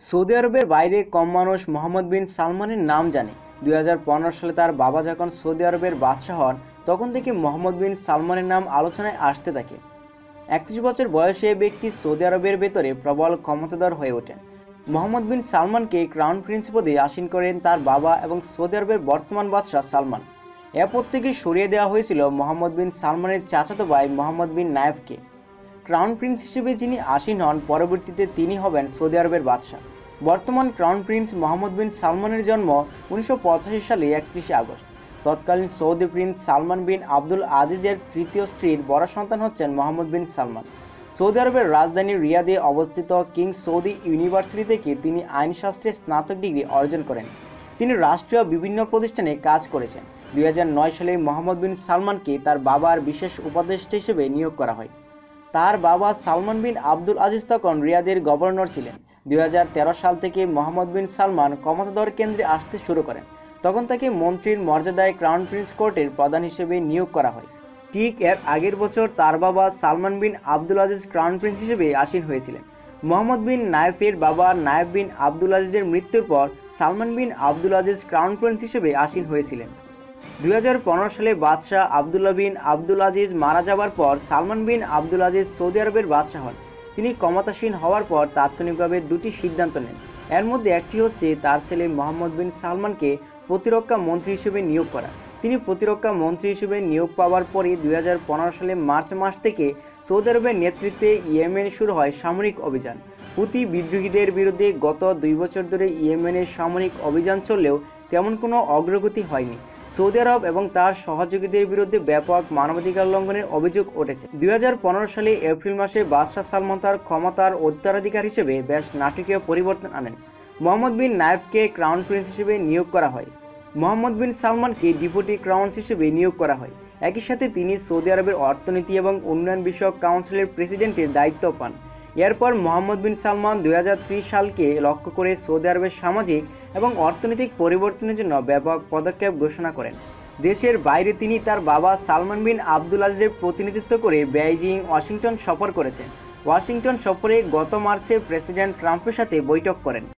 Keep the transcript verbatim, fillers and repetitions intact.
Saudi আরবের বাইরে কম মানুষ মোহাম্মদ বিন সালমানের নাম জানে। দুই হাজার পনেরো সালে তার বাবা যখন সৌদি আরবের বাদশাহ হন, তখন থেকে মোহাম্মদ বিন সালমানের নাম আলোচনায় আসতে থাকে। একত্রিশ বছর বয়সে ব্যক্তি সৌদি আরবের ভেতরে প্রবল ক্ষমতাধর হয়ে ওঠেন। মোহাম্মদ বিন সালমানকে ক্রাউন প্রিন্স পদে আসীন করেন তার বাবা এবং সৌদি আরবের বর্তমান বাদশাহ সালমান। এ পদ থেকে সরিয়ে দেওয়া হয়েছিল মোহাম্মদ বিন সালমানের চাচাতো ভাই মোহাম্মদ বিন নায়েফকে। ক্রাউন প্রিন্স হিসেবে যিনি আসীন হন, পরবর্তীতে তিনি হবেন সৌদি আরবের বাদশাহ। বর্তমান ক্রাউন প্রিন্স মোহাম্মদ বিন সালমানের জন্ম উনিশশো পঁচাশি সালে একত্রিশে আগস্ট। তৎকালীন Saudi prince Salman bin Abdul আজিজের তৃতীয় স্ত্রীর বড় সন্তান হচ্ছেন মোহাম্মদ বিন সালমান। সৌদি আরবের রাজধানী রিয়াদে অবস্থিত কিং সৌদি ইউনিভার্সিটি থেকে তিনি আইনশাস্ত্রে স্নাতক ডিগ্রি অর্জন করেন। তিনি রাষ্ট্রীয় বিভিন্ন প্রতিষ্ঠানে কাজ করেছেন। দুই হাজার নয় সালে মোহাম্মদ বিন সালমানকে তার বাবার বিশেষ উপদেষ্টা হিসেবে নিয়োগ করা হয়। তার বাবা সালমান বিন আব্দুল আজিজ তখন রিয়াদের গভর্নর ছিলেন। দুই হাজার তেরো সাল থেকে মোহাম্মদ বিন সালমান ক্ষমতাধর কেন্দ্রে আসতে শুরু করেন। তখন তাকে মন্ত্রীর মর্যাদায় ক্রাউন প্রিন্স কোর্টের প্রধান হিসেবে নিয়োগ করা হয়। ঠিক এর আগের বছর তার বাবা Salman bin Abdul Aziz crown prince হিসেবে আসীন হয়েছিলেন। মোহাম্মদ বিন নায়েফের বাবা নায়েফ বিন আব্দুল আজিজের মৃত্যুর পর Salman bin Abdul Aziz crown prince হিসেবে আসীন হয়েছিলেন। দুই হাজার পনেরো সালে বাদশাহ আবদুল্লাহ বিন আব্দুল আজিজ মারা যাওয়ার পর Salman bin Abdul Aziz Saudi আরবের বাদশাহ হন। তিনি ক্ষমতাসীন হওয়ার পর তাৎক্ষণিকভাবে দুটি সিদ্ধান্ত নেন। এর মধ্যে একটি হচ্ছে তার ছেলে মোহাম্মদ বিন সালমানকে প্রতিরক্ষা মন্ত্রী হিসেবে নিয়োগ করা। তিনি প্রতিরক্ষা মন্ত্রী হিসেবে নিয়োগ পাওয়ার পরই দুই হাজার পনেরো সালে মার্চ মাস থেকে সৌদি আরবের নেতৃত্বে ইয়েমেনে শুরু হয় সামরিক অভিযান। হুতি বিদ্রোহীদের বিরুদ্ধে গত দুই বছর ধরে ইয়েমেনের সামরিক অভিযান চললেও তেমন কোনো অগ্রগতি হয়নি। সৌদি আরব এবং তার সহযোগীদের বিরুদ্ধে ব্যাপক মানবাধিকার লঙ্ঘনের অভিযোগ উঠেছে। দুই হাজার পনেরো সালে এপ্রিল মাসে বাদশাহ সালমান তার ক্ষমতার উত্তরাধিকার হিসেবে বেশ নাটকীয় পরিবর্তন আনেন। মোহাম্মদ বিন নায়েফকে ক্রাউন প্রিন্স হিসেবে নিয়োগ করা হয়। মোহাম্মদ বিন সালমানকে ডেপুটি ক্রাউন হিসেবে নিয়োগ করা হয়। একই সাথে তিনি সৌদি আরবের অর্থনীতি এবং উন্নয়ন বিষয়ক কাউন্সিলের প্রেসিডেন্টের দায়িত্ব পান। এরপর মোহাম্মদ বিন সালমান দুই হাজার ত্রিশ সালকে লক্ষ্য করে সৌদি আরবের সামাজিক এবং অর্থনৈতিক পরিবর্তনের জন্য ব্যাপক পদক্ষেপ ঘোষণা করেন। দেশের বাইরে তিনি তার বাবা সালমান বিন আব্দুল আজিজের প্রতিনিধিত্ব করে বেইজিং, ওয়াশিংটন সফর করেছেন। ওয়াশিংটন সফরে গত মার্চে প্রেসিডেন্ট ট্রাম্পের সাথে বৈঠক করেন।